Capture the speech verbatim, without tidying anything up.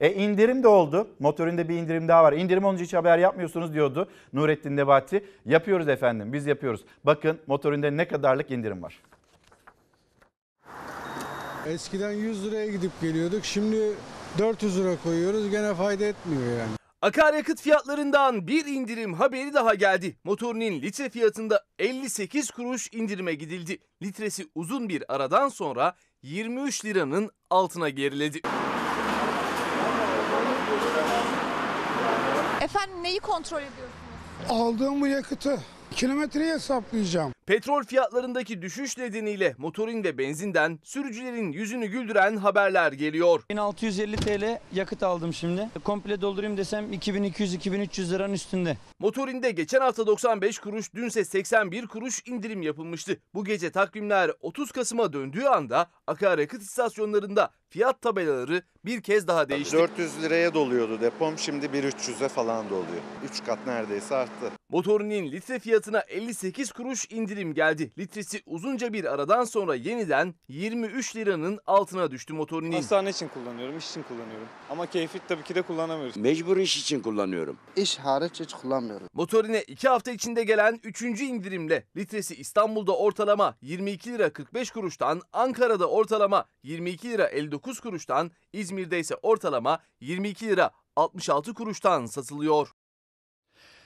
E indirim de oldu. Motorinde bir indirim daha var. İndirim olunca hiç haber yapmıyorsunuz diyordu Nurettin Nebati. Yapıyoruz efendim, biz yapıyoruz. Bakın motorinde ne kadarlık indirim var. Eskiden yüz liraya gidip geliyorduk. Şimdi dört yüz lira koyuyoruz. Gene fayda etmiyor yani. Akaryakıt fiyatlarından bir indirim haberi daha geldi. Motorinin litre fiyatında elli sekiz kuruş indirime gidildi. Litresi uzun bir aradan sonra yirmi üç liranın altına geriledi. Efendim neyi kontrol ediyorsunuz? Aldığım bu yakıtı kilometreyi hesaplayacağım. Petrol fiyatlarındaki düşüş nedeniyle motorin ve benzinden sürücülerin yüzünü güldüren haberler geliyor. bin altı yüz elli TL yakıt aldım şimdi. Komple doldurayım desem iki bin iki yüz iki bin üç yüz liranın üstünde. Motorinde geçen hafta doksan beş kuruş, dünse seksen bir kuruş indirim yapılmıştı. Bu gece takvimler otuz Kasım'a döndüğü anda akaryakıt istasyonlarında fiyat tabelaları bir kez daha değişti. dört yüz liraya doluyordu depom, şimdi bir üç yüze falan doluyor. üç kat neredeyse arttı. Motorinin litre fiyatına elli sekiz kuruş indirim geldi. Litresi uzunca bir aradan sonra yeniden yirmi üç liranın altına düştü motorinin. Hastane için kullanıyorum, iş için kullanıyorum. Ama keyfi tabii ki de kullanamıyoruz. Mecbur iş için kullanıyorum. İş hariç hiç kullanmıyorum. Motorine iki hafta içinde gelen üçüncü indirimle litresi İstanbul'da ortalama yirmi iki lira kırk beş kuruştan, Ankara'da ortalama yirmi iki lira elli dokuz kuruştan, İzmir'de ise ortalama yirmi iki lira altmış altı kuruştan satılıyor.